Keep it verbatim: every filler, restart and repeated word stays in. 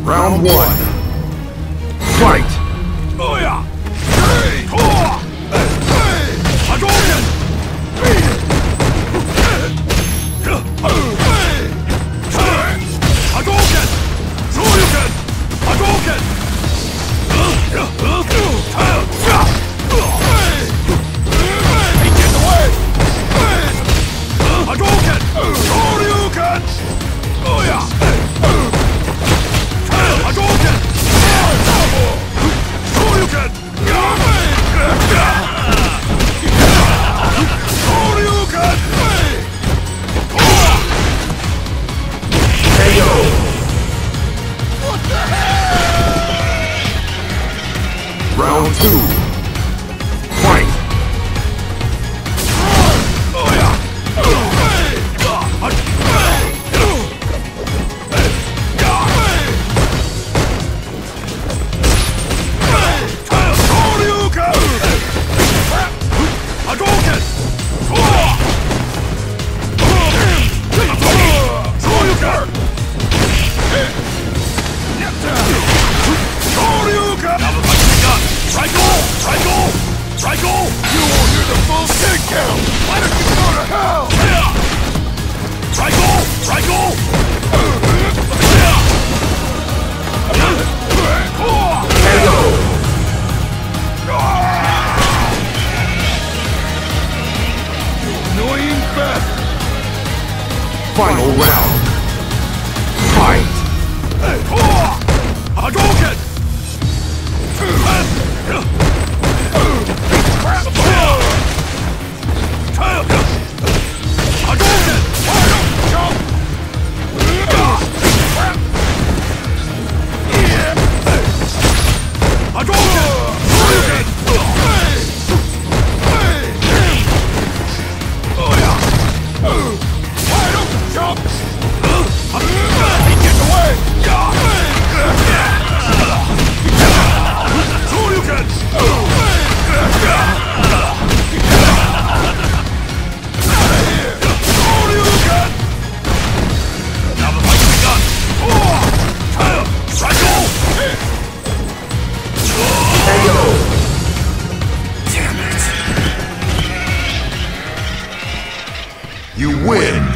Round one. Fight! Booyah! Hey! Tor! Hey! Hadouken! Hadouken! Shoryuken! Hadouken! Hey, get away! Hadouken! Shoryuken! Booyah! Hadouken! Shoryuken! Shoryuken! K O! What the hell? Round two. Fight! Trico! You won't hear the full kick count! Why don't you go to hell? Trico! Trico! K O! You annoying bastard! Final round. Fight! Hadouken! You win!